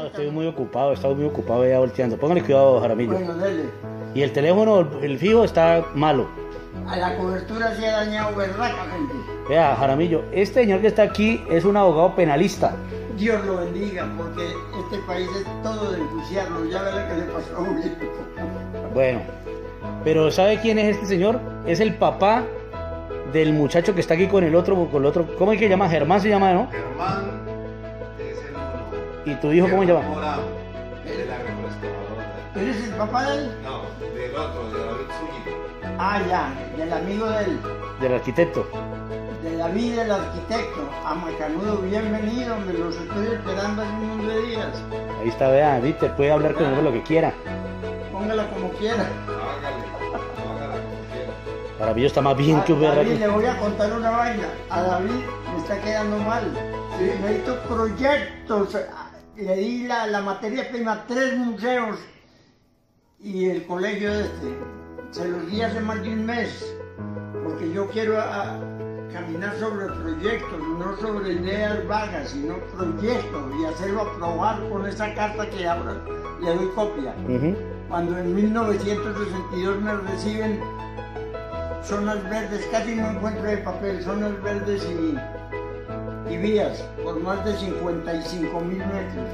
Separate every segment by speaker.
Speaker 1: estoy muy ocupado, estaba muy ocupado ya volteando. Póngale cuidado, Jaramillo.
Speaker 2: Bueno, dele.
Speaker 1: Y el teléfono, el fijo, está malo.
Speaker 2: A la cobertura se ha dañado berracamente.
Speaker 1: Vea, Jaramillo, este señor que está aquí es un abogado penalista.
Speaker 2: Dios lo bendiga, porque este país es todo de enjuiciarlo. Ya verá que le pasó a un hijo.
Speaker 1: Bueno, pero ¿sabe quién es este señor? Es el papá del muchacho que está aquí con el otro, ¿cómo es que se llama? Germán se llama, ¿no?
Speaker 3: Germán es el uno.
Speaker 1: ¿Y tu hijo cómo se llama?
Speaker 3: Morado, de la reconstructora.
Speaker 2: ¿Eres el papá de él?
Speaker 3: No, del otro, de David Zúñiga.
Speaker 2: Ah, ya, del amigo de él.
Speaker 1: Del arquitecto.
Speaker 2: De David, el arquitecto. A Macanudo, bienvenido, me los estoy esperando hace un montón de días.
Speaker 1: Ahí está, vea, ¿viste? Puede hablar con él lo que quiera.
Speaker 2: Póngala como quiera.
Speaker 3: Hágala como quiera.
Speaker 1: Jaramillo está más bien que un berraco.
Speaker 2: David, le voy a contar una vaina. A David me está quedando mal.
Speaker 3: Sí.
Speaker 2: Necesito proyectos. Le di la materia prima, 3 museos y el colegio se los di hace más de un mes, porque yo quiero caminar sobre proyectos, no sobre ideas vagas, sino proyectos, y hacerlo aprobar con esa carta que ahora le doy copia. Cuando en 1962 me reciben zonas verdes, casi no encuentro de papel, zonas verdes y vías por más de 55.000 metros.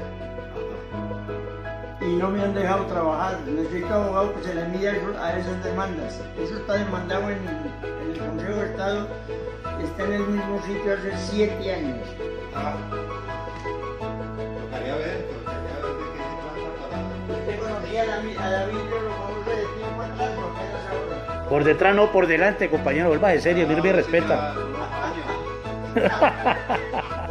Speaker 2: Y no me han dejado trabajar. Necesito abogado que se le mida a esas demandas. Eso está demandado en el Consejo de Estado, está en el mismo sitio hace 7 años.
Speaker 3: Tocaría ver de qué se trata.
Speaker 2: Usted conocía a David, yo lo conozco de tiempo atrás, porque era ahora.
Speaker 1: Por detrás, no por delante, compañero. Vuelva de serio, mire, me respeta.
Speaker 3: Unos años.